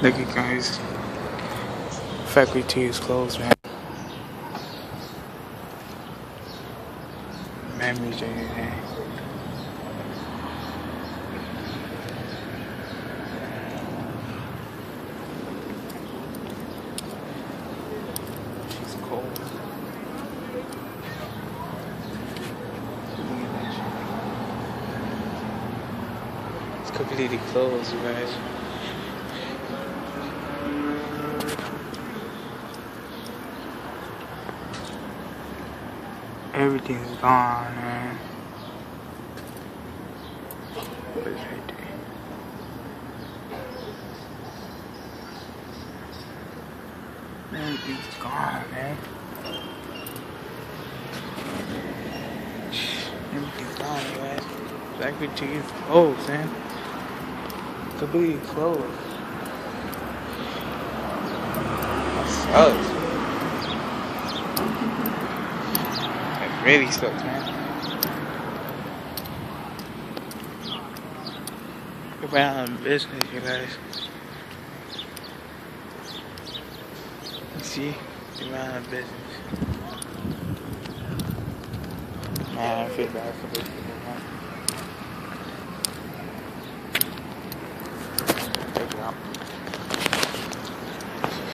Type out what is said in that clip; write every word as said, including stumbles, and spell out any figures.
Look at guys. Factory T is closed, man. Memories are in there. She's cold. It's completely closed, you guys. Everything's gone, man. What is right there? Everything's gone, man. Everything's gone, you guys. Factory T is closed, man. Completely closed. That sucks. Really sucks, man. We're out of business, you guys. You see? We're out of business. Man, I feel bad for those people, man. Check it out.